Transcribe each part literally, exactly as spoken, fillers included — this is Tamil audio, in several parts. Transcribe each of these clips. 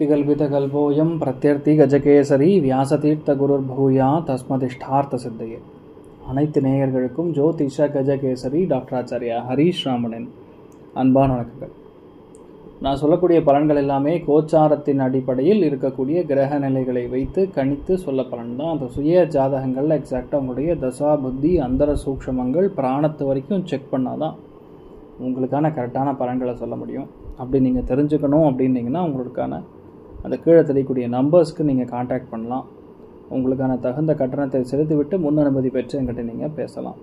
कल्पितकल्पोऽयं प्रत्यर्थी கஜகேசரி வியாசதீர்த்த குருர் பூயா தஸ்மதிஷ்டார்த்த சித்தையே. அனைத்து நேயர்களுக்கும் ஜோதிஷ கஜகேசரி டாக்டர் ஆச்சாரியா ஹரீஷ் ராமனின் அன்பான வணக்கங்கள். நான் சொல்லக்கூடிய பலன்கள் எல்லாமே கோச்சாரத்தின் அடிப்படையில் இருக்கக்கூடிய கிரக நிலைகளை வைத்து கணித்து சொல்ல பலன் தான். அந்த சுய ஜாதகங்களில் எக்ஸாக்டாக உங்களுடைய தசா புத்தி அந்தர சூக்ஷமங்கள் பிராணத்து வரைக்கும் செக் பண்ணால் தான் உங்களுக்கான கரெக்டான பலன்களை சொல்ல முடியும். அப்படி நீங்கள் தெரிஞ்சுக்கணும் அப்படின்னீங்கன்னா உங்களுக்கான அந்த கீழே தெரியக்கூடிய நம்பர்ஸ்க்கு நீங்கள் கான்டாக்ட் பண்ணலாம். உங்களுக்கான தகுந்த கட்டணத்தை செலுத்திவிட்டு முன் அனுமதி பெற்று என்கிட்ட நீங்கள் பேசலாம்.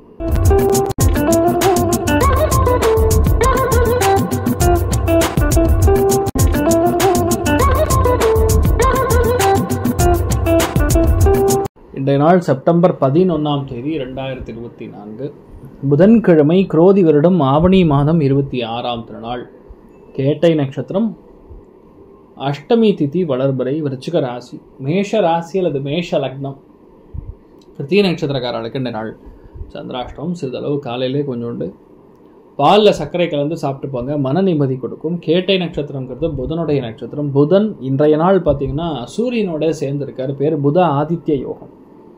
இன்றைய நாள் செப்டம்பர் பதினொன்றாம் தேதி இரண்டாயிரத்தி இருபத்தி நான்கு புதன்கிழமை, குரோதி வருடம் ஆவணி மாதம் இருபத்தி ஆறாம் திருநாள், கேட்டை நட்சத்திரம், அஷ்டமி திதி, வளர்பிறை, விருச்சிக ராசி, மேஷ ராசி அல்லது மேஷ லக்னம், கிருத்திகை நட்சத்திரக்காரர்களுக்கு இந்த நாள் சந்திராஷ்டமம். சிறிதளவு காலையிலே கொஞ்சோண்டு பாலில் சர்க்கரை கலந்து சாப்பிட்டு போங்க, மன நிம்மதி கொடுக்கும். கேட்டை நட்சத்திரங்கிறது புதனுடைய நட்சத்திரம். புதன் இன்றைய நாள் பார்த்தீங்கன்னா சூரியனோட சேர்ந்திருக்காரு. பேர் புத ஆதித்ய யோகம்.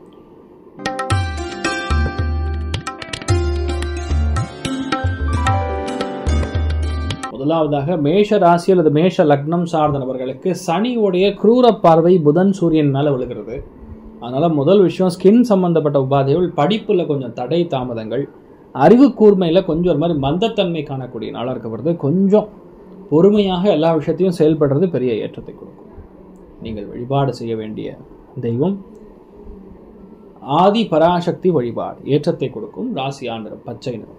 முதலாவதாக மேஷ ராசி அல்லது மேஷ லக்னம் சார்ந்த நபர்களுக்கு சனியோடைய குரூர பார்வை புதன் சூரியன் மேலே விழுகிறது. அதனால முதல் விஷயம், ஸ்கின் சம்பந்தப்பட்ட உபாதைகள், படிப்புல கொஞ்சம் தடை தாமதங்கள், அறிவு கூர்மையில கொஞ்சம் ஒரு மாதிரி மந்தத்தன்மை காணக்கூடிய நாளாக இருக்கப்படுது. கொஞ்சம் பொறுமையாக எல்லா விஷயத்தையும் செயல்படுறது பெரிய ஏற்றத்தை கொடுக்கும். நீங்கள் வழிபாடு செய்ய வேண்டிய தெய்வம் ஆதி பராசக்தி வழிபாடு ஏற்றத்தை கொடுக்கும். ராசியா நிறம் பச்சை நிறம்.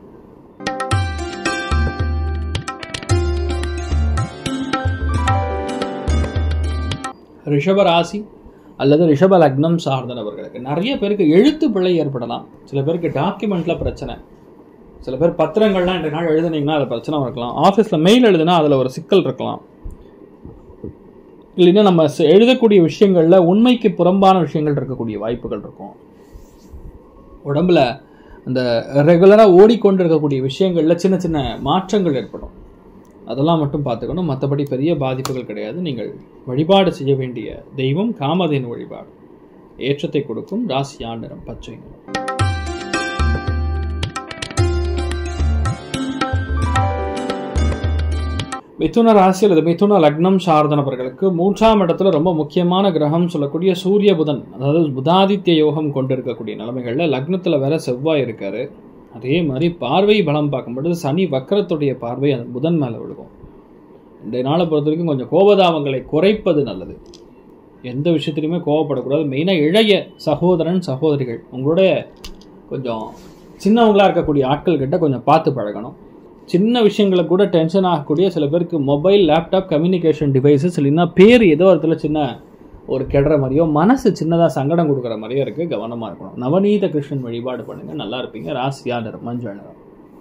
ரிஷப ராசி அல்லது ரிஷப லக்னம் சார்ந்த நபர்களுக்கு நிறைய பேருக்கு எழுத்து பிழை ஏற்படலாம். சில பேருக்கு டாக்குமெண்ட்ல பிரச்சனை, சில பேர் பத்திரங்கள்லாம் இன்றைய நாள் எழுதுனீங்கன்னா அதில் பிரச்சனை இருக்கலாம். ஆஃபீஸில் மெயில் எழுதுனா அதில் ஒரு சிக்கல் இருக்கலாம். இல்லைன்னா நம்ம எழுதக்கூடிய விஷயங்களில் உண்மைக்கு புறம்பான விஷயங்கள் இருக்கக்கூடிய வாய்ப்புகள் இருக்கும். உடம்புல அந்த ரெகுலராக ஓடிக்கொண்டு இருக்கக்கூடிய விஷயங்களில் சின்ன சின்ன மாற்றங்கள் ஏற்படும். அதெல்லாம் மட்டும் பார்த்துக்கணும். மற்றபடி பெரிய பாதிப்புகள் கிடையாது. நீங்கள் வழிபாடு செய்ய வேண்டிய தெய்வம் காமதேனு வழிபாடு ஏற்றத்தை கொடுக்கும். ராசியா நிறம் பச்சை நிறம். மிதுன ராசி அல்லது மிதுன லக்னம் சார்ந்த நபர்களுக்கு மூன்றாம் இடத்துல ரொம்ப முக்கியமான கிரகம் சொல்லக்கூடிய சூரிய புதன், அதாவது புதாதித்ய யோகம் கொண்டிருக்கக்கூடிய நிலைமைகளில் லக்னத்தில் வேற செவ்வாய் இருக்காரு. அதே மாதிரி பார்வை பலம் பார்க்கும்பொழுது சனி வக்கரத்துடைய பார்வை அந்த புதன் மேலே விழுகும். இன்றைய நாளை பொறுத்த வரைக்கும் கொஞ்சம் கோபதாபங்களை குறைப்பது நல்லது. எந்த விஷயத்துலையுமே கோபப்படக்கூடாது. மெயினாக இளைய சகோதரன் சகோதரிகள், உங்களுடைய கொஞ்சம் சின்னவங்களாக இருக்கக்கூடிய ஆட்கள் கிட்ட கொஞ்சம் பார்த்து பழகணும். சின்ன விஷயங்களை கூட டென்ஷன் ஆகக்கூடிய சில பேருக்கு மொபைல், லேப்டாப், கம்யூனிகேஷன் டிவைசஸ் இல்லைன்னா பேர் ஏதோ இடத்துல சின்ன ஒரு கெடுற மாதிரியோ மனசு சின்னதாக சங்கடம் கொடுக்குற மாதிரியோ இருக்குது. கவனமாக இருக்கணும். நவநீத கிருஷ்ணன் வழிபாடு பண்ணுங்கள், நல்லா இருப்பீங்க. ராசியா நிறம் மஞ்சள் நிறம்.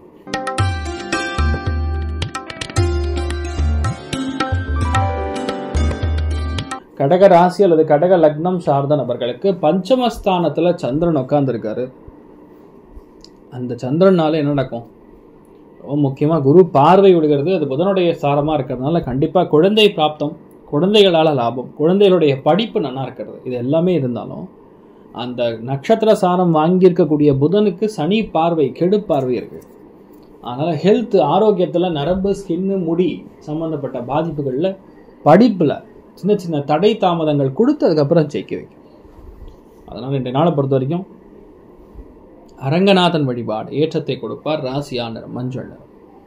கடக ராசி அல்லது கடக லக்னம் சார்ந்த நபர்களுக்கு பஞ்சமஸ்தானத்தில் சந்திரன் உட்கார்ந்துருக்காரு. அந்த சந்திரனால என்ன நடக்கும்? ரொம்ப முக்கியமாக குரு பார்வை விடுகிறது. அது புதனுடைய சாரமாக இருக்கிறதுனால கண்டிப்பாக குழந்தை பிராப்தம், குழந்தைகளால் லாபம், குழந்தைகளுடைய படிப்பு நல்லா இருக்கிறது. இது எல்லாமே இருந்தாலும் அந்த நட்சத்திர சாரம் வாங்கியிருக்கக்கூடிய புதனுக்கு சனி பார்வை, கெடு பார்வை இருக்குது. அதனால் ஹெல்த், ஆரோக்கியத்தில் நரம்பு, ஸ்கின்னு, முடி சம்மந்தப்பட்ட பாதிப்புகளில், படிப்பில் சின்ன சின்ன தடை தாமதங்கள் கொடுத்து அதுக்கப்புறம் ஜெயிக்க வைக்கும். அதனால் இன்றைய நாளை பொறுத்த வரைக்கும் அரங்கநாதன் வழிபாடு ஏற்றத்தை கொடுப்பார். ராசியா நிறம் மஞ்சள் நிறம்.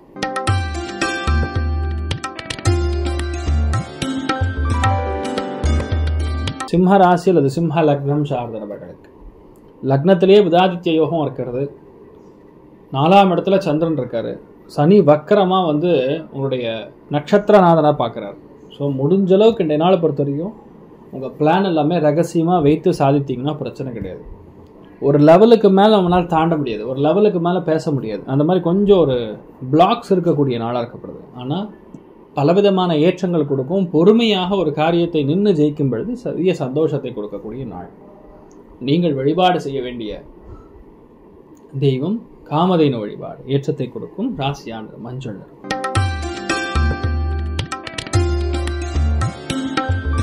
சிம்ம ராசி அல்லது சிம்ம லக்னம் சார்ந்த நபர்களுக்கு லக்னத்திலேயே புதாதித்ய யோகம் இருக்கிறது. நாலாம் இடத்துல சந்திரன் இருக்காரு. சனி வக்கரமா வந்து உங்களுடைய நட்சத்திரநாதனாக பார்க்குறாரு. ஸோ முடிஞ்ச அளவுக்கு இன்றைய நாளை பொறுத்த வரைக்கும் உங்கள் பிளான் எல்லாமே ரகசியமாக வைத்து சாதித்தீங்கன்னா பிரச்சனை கிடையாது. ஒரு லெவலுக்கு மேலே நம்மளால் தாண்ட முடியாது, ஒரு லெவலுக்கு மேலே பேச முடியாது. அந்த மாதிரி கொஞ்சம் ஒரு பிளாக்ஸ் இருக்கக்கூடிய நாளாக இருக்கப்படுது. ஆனால் பலவிதமான ஏற்றங்கள் கொடுக்கும். பொறுமையாக ஒரு காரியத்தை நின்று ஜெயிக்கும் பொழுது சரிய சந்தோஷத்தை கொடுக்கக்கூடிய நாள். நீங்கள் வழிபாடு செய்ய வேண்டிய தெய்வம் காமதேனு வழிபாடு ஏற்றத்தை கொடுக்கும். ராசியா நிறம் மஞ்சள் நிறம்.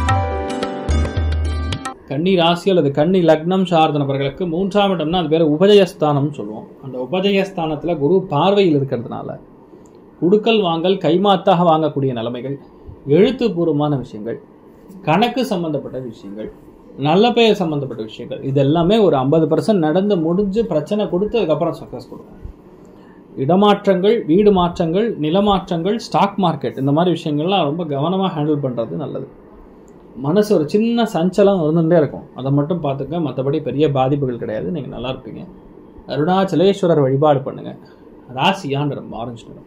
கன்னி ராசி அல்லது கன்னி லக்னம் சார்ந்த நபர்களுக்கு மூன்றாம் இடம்னா அது பேர் உபஜயஸ்தானம்னு சொல்லுவோம். அந்த உபஜயஸ்தானத்தில் குரு பார்வையில் இருக்கிறதுனால குடுக்கல் வாங்கல் கைமாத்தாக வாங்கக்கூடிய நிலைமைகள், எழுத்துப்பூர்வமான விஷயங்கள், கணக்கு சம்பந்தப்பட்ட விஷயங்கள், நல்ல பெயர் சம்பந்தப்பட்ட விஷயங்கள், இது எல்லாமே ஒரு ஐம்பது பர்சன்ட் நடந்து முடிஞ்சு பிரச்சனை கொடுத்து அதுக்கப்புறம் சக்ஸஸ் கொடுக்கும். இடமாற்றங்கள், வீடு மாற்றங்கள், நிலமாற்றங்கள், ஸ்டாக் மார்க்கெட், இந்த மாதிரி விஷயங்கள்லாம் ரொம்ப கவனமாக ஹேண்டில் பண்ணுறது நல்லது. மனசு ஒரு சின்ன சஞ்சலம் இருந்துகிட்டே இருக்கும், அதை மட்டும் பார்த்துக்க. மற்றபடி பெரிய பாதிப்புகள் கிடையாது, நீங்கள் நல்லா இருப்பீங்க. அருணாச்சலேஸ்வரர் வழிபாடு பண்ணுங்கள். ராசியா நிறம் ஆரஞ்சு நிறம்.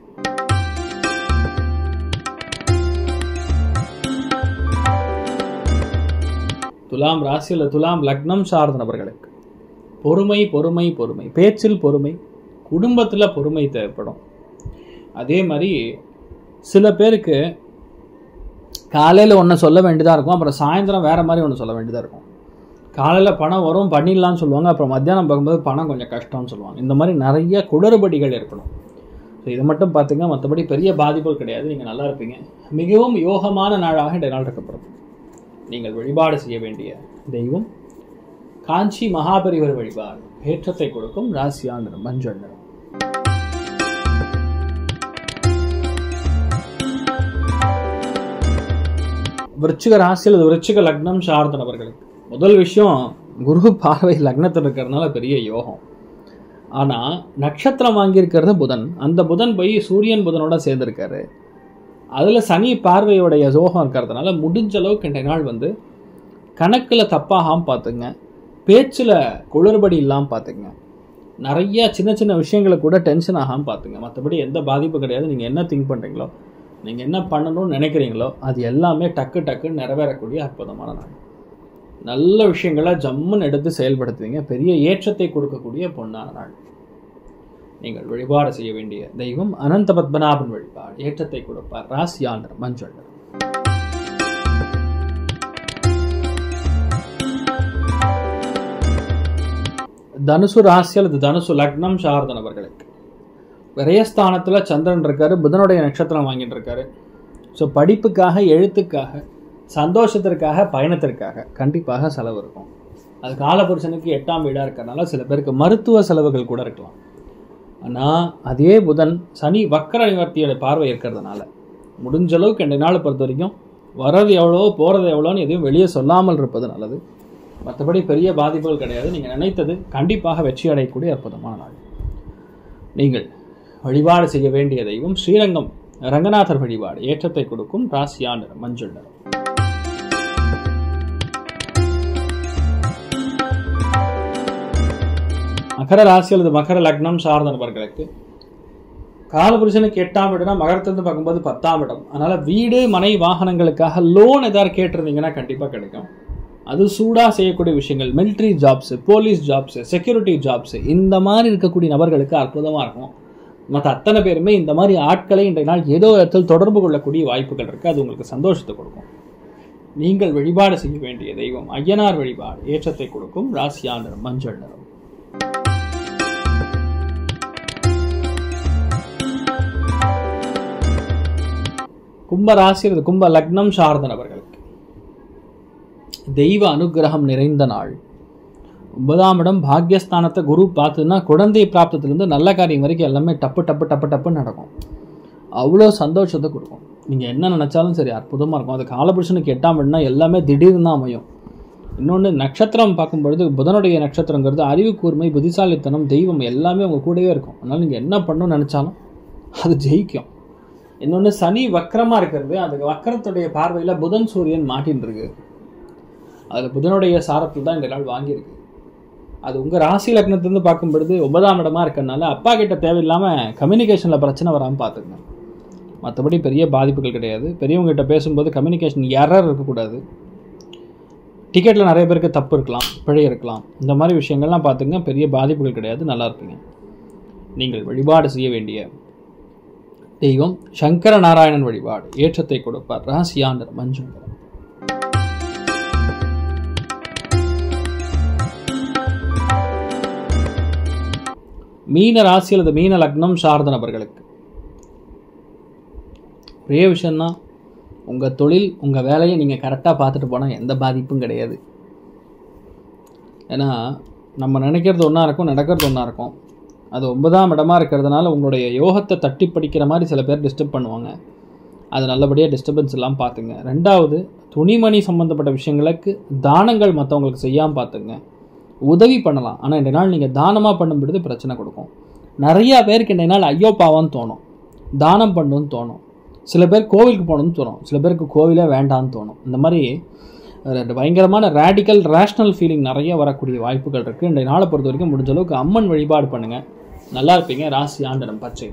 துலாம் ராசி அல்லது துலாம் லக்னம் சார்ந்த நபர்களுக்கு பொறுமை பொறுமை பொறுமை, பேச்சில் பொறுமை, குடும்பத்தில் பொறுமை தேவைப்படும். அதே மாதிரி சில பேருக்கு காலையில் ஒன்று சொல்ல வேண்டியதாக இருக்கும், அப்புறம் சாயந்தரம் வேறு மாதிரி ஒன்று சொல்ல வேண்டியதாக இருக்கும். காலையில் பணம் வரும் பண்ணிடலான்னு சொல்லுவாங்க, அப்புறம் மத்தியானம் பார்க்கும்போது பணம் கொஞ்சம் கஷ்டம்னு சொல்லுவாங்க. இந்த மாதிரி நிறைய குளறுபடிகள் ஏற்படும். ஸோ இதை மட்டும் பார்த்துங்க, மற்றபடி பெரிய பாதிப்புகள் கிடையாது, நீங்கள் நல்லா இருப்பீங்க. மிகவும் யோகமான நாளாக இந்த நாள் இருக்கப்படும். நீங்கள் வழிபாடு செய்ய வேண்டிய தெய்வம் காஞ்சி மகாபரிவர் வழிபாடு ஏற்றத்தை கொடுக்கும். ராசியா நிறம் மஞ்சள் நிறம். விருச்சிக ராசி அல்லது விருச்சிக லக்னம் சார்ந்த நபர்களுக்கு முதல் விஷயம், குரு பார்வை லக்னத்தில் இருக்கிறதுனால பெரிய யோகம். ஆனால் நட்சத்திரம் வாங்கியிருக்கிறது புதன், அந்த புதன் போய் சூரியன் புதனோட சேர்ந்துருக்காரு. அதில் சனி பார்வையோடைய யோகம் இருக்கிறதுனால முடிஞ்ச அளவுக்கு இன்றைய நாள் வந்து கணக்கில் தப்பாகாமல் பார்த்துங்க, பேச்சில் குளறுபடி இல்லாமல் பார்த்துங்க, நிறைய சின்ன சின்ன விஷயங்களை கூட டென்ஷன் ஆகாமல் பார்த்துங்க. மற்றபடி எந்த பாதிப்பும் கிடையாது. நீங்கள் என்ன திங்க் பண்ணுறீங்களோ, நீங்கள் என்ன பண்ணணும்னு நினைக்கிறீங்களோ அது எல்லாமே டக்கு டக்குன்னு நிறைவேறக்கூடிய அற்புதமான நாள். நல்ல விஷயங்களை ஜம்முன்னு எடுத்து செயல்படுத்துவீங்க. பெரிய ஏற்றத்தை கொடுக்கக்கூடிய பொன்னான நாள். நீங்கள் வழிபாடு செய்ய வேண்டிய தெய்வம் அனந்த பத்மநாபன் வழிபாடு ஏற்றத்தை கொடுப்பார். ராசியா நிறம் மஞ்சள் நிறம். தனுசு ராசி அல்லது தனுசு லக்னம் சார்ந்த நபர்களுக்கு விரயஸ்தானத்தில் சந்திரன் இருக்காரு, புதனுடைய நட்சத்திரம் வாங்கிட்டு இருக்காரு. ஸோ படிப்புக்காக, எழுத்துக்காக, சந்தோஷத்திற்காக, பயணத்திற்காக கண்டிப்பாக செலவு இருக்கும். அது காலபுருஷனுக்கு எட்டாம் வீடாக இருக்கிறதுனால சில பேருக்கு மருத்துவ செலவுகள் கூட இருக்கலாம். ஆனால் அதே புதன் சனி வக்கர நிவர்த்தியோட பார்வை இருக்கிறதுனால முடிஞ்ச அளவுக்கு ரெண்டு நாள் பொறுத்த வரைக்கும் வர்றது எவ்வளோ போகிறது எவ்வளோன்னு எதையும் வெளியே சொல்லாமல் இருப்பது நல்லது. மற்றபடி பெரிய பாதிப்புகள் கிடையாது. நீங்கள் நினைத்தது கண்டிப்பாக வெற்றி அடையக்கூடிய அற்புதமான நாள். நீங்கள் வழிபாடு செய்ய வேண்டிய தெய்வம் ஸ்ரீரங்கம் ரங்கநாதர் வழிபாடு ஏற்றத்தை கொடுக்கும். ராசியா நிறம் மஞ்சள் நிறம். மகர ராசி அல்லது மகர லக்னம் சார்ந்த நபர்களுக்கு காலபுருஷனுக்கு எட்டாம் இடம்னா மகரத்திலிருந்து பார்க்கும்போது பத்தாம் இடம். அதனால் வீடு மனை வாகனங்களுக்காக லோன் எதாவது கேட்டிருந்தீங்கன்னா கண்டிப்பாக கிடைக்கும். அது சூடாக செய்யக்கூடிய விஷயங்கள், military jobs, police jobs, security jobs, இந்த மாதிரி இருக்கக்கூடிய நபர்களுக்கு அற்புதமாக இருக்கும். மற்ற அத்தனை பேருமே இந்த மாதிரி ஆட்களை இன்றைய நாள் ஏதோ இடத்தில் தொடர்பு கொள்ளக்கூடிய வாய்ப்புகள் இருக்குது. அது உங்களுக்கு சந்தோஷத்தை கொடுக்கும். நீங்கள் வழிபாடு செய்ய வேண்டிய தெய்வம் ஐயனார் வழிபாடு ஏற்றத்தை கொடுக்கும். ராசியா நிறம் மஞ்சள் நிறம். கும்ப ராசி அல்லது கும்ப லக்னம் சார்ந்த நபர்களுக்கு தெய்வ அனுகிரகம் நிறைந்த நாள். ஒன்பதாம் இடம் பாக்யஸ்தானத்தை குரு பார்த்துன்னா குழந்தை பிராப்தத்திலேருந்து நல்ல காரியம் வரைக்கும் எல்லாமே டப்பு டப்பு டப்பு டப்புன்னு நடக்கும். அவ்வளோ சந்தோஷத்தை கொடுக்கும். நீங்கள் என்ன நினச்சாலும் சரி அற்புதமாக இருக்கும். அது காலபுருஷனுக்கு எட்டாம் இடம்னா எல்லாமே திடீர்னு தான் அமையும். இன்னொன்று நட்சத்திரம் பார்க்கும்பொழுது புதனுடைய நட்சத்திரங்கிறது அறிவு கூர்மை, புத்திசாலித்தனம், தெய்வம் எல்லாமே உங்கள் கூடவே இருக்கும். அதனால் நீங்கள் என்ன பண்ணணும்னு நினச்சாலும் அது ஜெயிக்கும். இன்னொன்று சனி வக்கரமாக இருக்கிறது, அது வக்கரத்துடைய பார்வையில் புதன் சூரியன் மாட்டின்னு இருக்கு. அதில் புதனுடைய சாரத்தில் தான் இந்த நாள் வாங்கியிருக்கு. அது உங்கள் ராசி லக்னத்திலிருந்து பார்க்கும்பொழுது ஒன்பதாம் இடமா இருக்கிறதுனால அப்பா கிட்ட தேவையில்லாமல் கம்யூனிகேஷனில் பிரச்சனை வராமல் பார்த்துக்கங்க. மற்றபடி பெரிய பாதிப்புகள் கிடையாது. பெரியவங்ககிட்ட பேசும்போது கம்யூனிகேஷன் எரர் இருக்கக்கூடாது. டிக்கெட்டில் நிறைய பேருக்கு தப்பு இருக்கலாம், பிழை இருக்கலாம். இந்த மாதிரி விஷயங்கள்லாம் பார்த்துங்க, பெரிய பாதிப்புகள் கிடையாது, நல்லா இருப்பீங்க. நீங்கள் வழிபாடு செய்ய வேண்டிய தெய்வம் சங்கர நாராயணன் வழிபாடு ஏற்றத்தை கொடுப்பார். ராசியா நிறம் மஞ்சள் நிறம். மீன ராசி அல்லது மீன லக்னம் சார்ந்த நபர்களுக்கு ஒரே விஷயம்தான், உங்கள் தொழில் உங்கள் வேலையை நீங்கள் கரெக்டாக பார்த்துட்டு போனால் எந்த பாதிப்பும் கிடையாது. ஏன்னா நம்ம நினைக்கிறது ஒன்றா இருக்கும், நடக்கிறது ஒன்றா இருக்கும். அது ஒன்பதாம் இடமா இருக்கிறதுனால உங்களுடைய யோகத்தை தட்டி படிக்கிற மாதிரி சில பேர் டிஸ்டர்ப் பண்ணுவாங்க. அது நல்லபடியாக டிஸ்டர்பன்ஸ் எல்லாம் பார்த்துங்க. ரெண்டாவது, துணிமணி சம்மந்தப்பட்ட விஷயங்களுக்கு தானங்கள் மற்றவங்களுக்கு செய்யாமல் பார்த்துங்க. உதவி பண்ணலாம், ஆனால் இன்றைய நாள் நீங்கள் தானமாக பண்ணும்பொழுது பிரச்சனை கொடுக்கும். நிறையா பேருக்கு இன்றைய நாள் ஐயோ பாவான்னு தோணும், தானம் பண்ணணும்னு தோணும். சில பேர் கோவிலுக்கு போகணும்னு தோணும், சில பேருக்கு கோவிலே வேண்டான்னு தோணும். இந்த மாதிரி பயங்கரமான ரேடிக்கல் ரேஷ்னல் ஃபீலிங் நிறைய வரக்கூடிய வாய்ப்புகள் இருக்குது. இன்றைய நாளை பொறுத்த வரைக்கும் முடிஞ்ச அளவுக்கு அம்மன் வழிபாடு பண்ணுங்கள், நல்லா இருப்பீங்க. ராசி ஆண்டனம் பச்சை.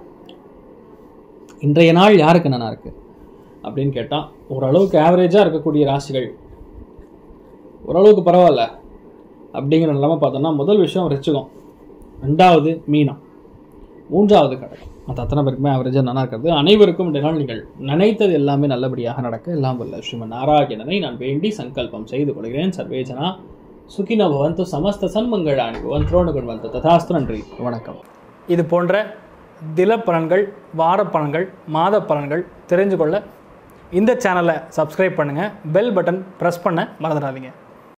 இன்றைய நாள் யாருக்கு என்னென்ன இருக்குது அப்படின்னு கேட்டால், ஓரளவுக்கு ஆவரேஜாக இருக்கக்கூடிய ராசிகள், ஓரளவுக்கு பரவாயில்ல அப்படிங்கிற நிலைமை பார்த்தோம்னா, முதல் விஷயம் ரிச்சிகம், ரெண்டாவது மீனம், மூன்றாவது கடகம். மற்ற அத்தனை பேருக்குமே ஆவரேஜாக நல்லா இருக்கிறது. அனைவருக்கும் இன்றைய நாள் நீங்கள் நினைத்தது எல்லாமே நல்லபடியாக நடக்க எல்லாம் வல்ல ஸ்ரீமன் நாராயணனை நான் வேண்டி சங்கல்பம் செய்து கொள்கிறேன். சர்வேஜனா சுகினோ பவந்து, சமஸ்த சன்மங்களானி பவந்தோடு கொண்டு ததாஸ்து. நன்றி, வணக்கம். இது போன்ற தில பலன்கள், வார பலன்கள், மாத பலன்கள் தெரிஞ்சு கொள்ள இந்த சேனலை சப்ஸ்கிரைப் பண்ணுங்கள். பெல் பட்டன் ப்ரெஸ் பண்ண மறந்துடாதீங்க.